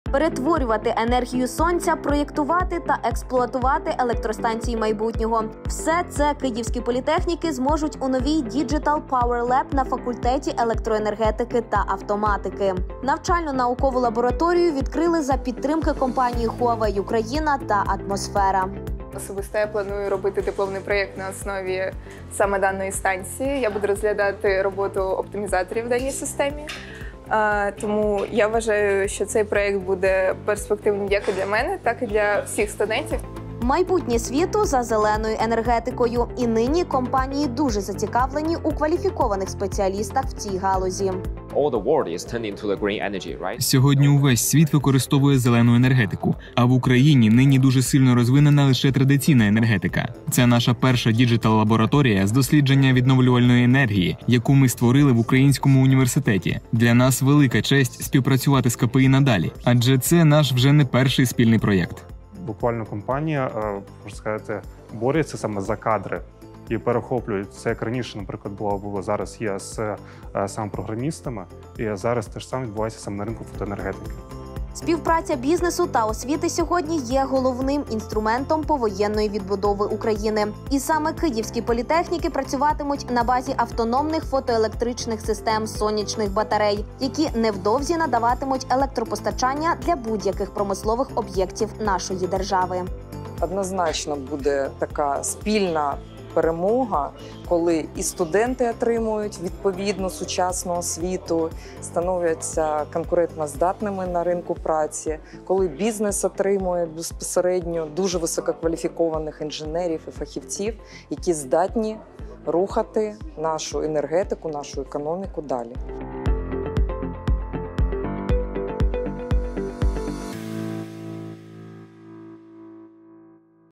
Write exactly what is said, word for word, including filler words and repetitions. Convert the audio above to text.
перетворювати енергію сонця, проєктувати та експлуатувати електростанції майбутнього. Все це київські політехніки зможуть у новій Digital Power Lab на факультеті електроенергетики та автоматики. Навчально-наукову лабораторію відкрили за підтримки компанії Huawei Україна та Атмосфера. Особисто я планую робити дипломний проєкт на основі саме даної станції. Я буду розглядати роботу оптимізаторів в даній системі. Тому я вважаю, що цей проєкт буде перспективним як і для мене, так і для всіх студентів. Майбутнє світу за зеленою енергетикою. І нині компанії дуже зацікавлені у кваліфікованих спеціалістах в цій галузі. Сьогодні увесь світ використовує зелену енергетику, а в Україні нині дуже сильно розвинена лише традиційна енергетика. Це наша перша діджитал-лабораторія з дослідження відновлювальної енергії, яку ми створили в Українському університеті. Для нас велика честь співпрацювати з КПІ надалі, адже це наш вже не перший спільний проєкт. Буквально компанія, можна сказати, бореться саме за кадри і перехоплюють. Це як раніше, наприклад, було, було зараз є з саме програмістами, і зараз те ж саме відбувається саме на ринку фотоенергетики. Співпраця бізнесу та освіти сьогодні є головним інструментом повоєнної відбудови України. І саме київські політехніки працюватимуть на базі автономних фотоелектричних систем сонячних батарей, які невдовзі надаватимуть електропостачання для будь-яких промислових об'єктів нашої держави. Однозначно буде така спільна перемога, коли і студенти отримують відповідну сучасну освіту, становляться конкурентоздатними на ринку праці, коли бізнес отримує безпосередньо дуже висококваліфікованих інженерів і фахівців, які здатні рухати нашу енергетику, нашу економіку далі.